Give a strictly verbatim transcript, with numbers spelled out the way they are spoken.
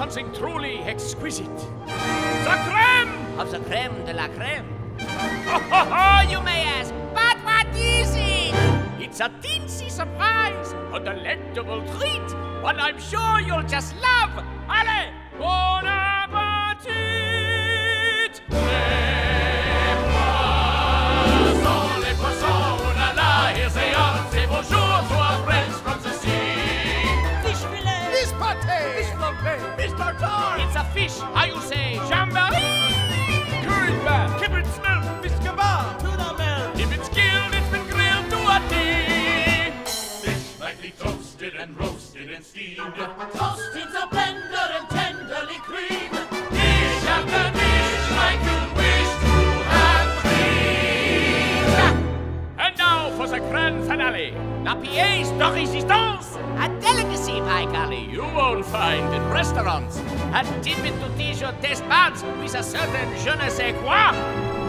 something truly exquisite. The creme Of the creme de la creme. Ho, ho, ho, you may ask, But what is it? it's a teensy surprise, a delectable treat, one I'm sure you'll just love. Allez, bon appetit! Les poissons, les poissons, oh la la, here they are, say bonjour to our friends from the sea. Fish fillet. Fish pâté! Fish flambé, fish tartare, it's a fish, how you say, jamboree? Curry bat, kibble smell, fish kebab, tuna melt. If it's killed, it's been grilled to a tea. Fish lightly toasted and roasted and steamed. Toast in the blender and tenderly creamed. Dish after dish, like you wish to have cream. And now for the grand finale, la pièce de résistance. A delicacy, by golly. You won't find in restaurants. A tidbit to tease your taste buds with a certain je ne sais quoi.